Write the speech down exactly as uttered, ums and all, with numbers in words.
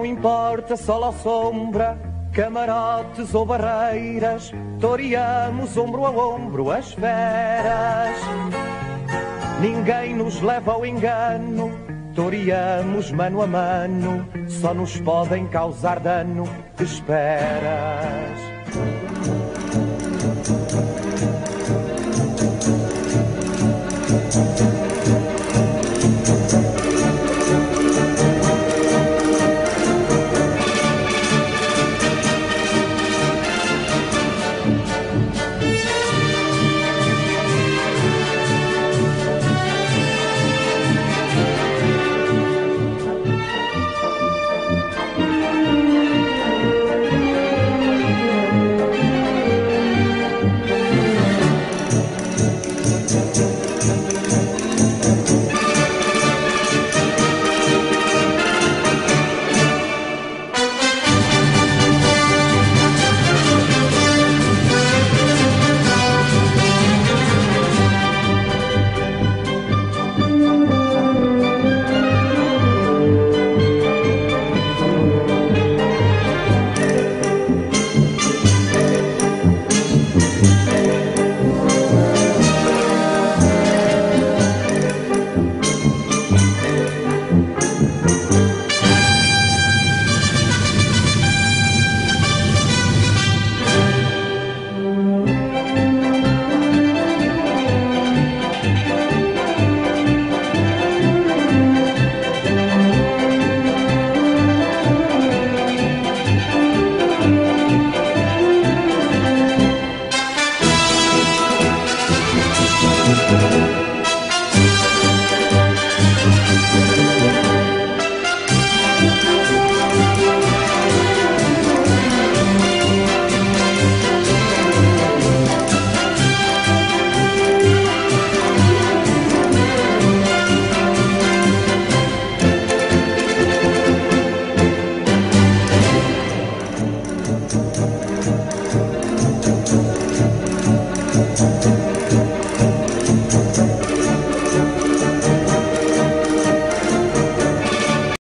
importa sol ou sombra, camarotes ou barreiras, toreamos ombro a ombro as feras. Ninguém nos leva ao engano, toreamos mano a mano, só nos podem causar dano esperas.